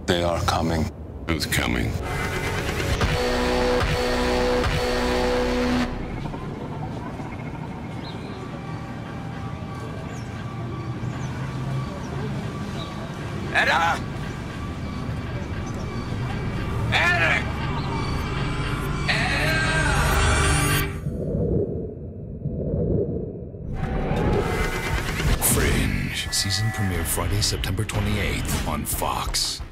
They are coming. Who's coming? Etta! Etta! Fringe. Season premiere Friday, September 28th on Fox.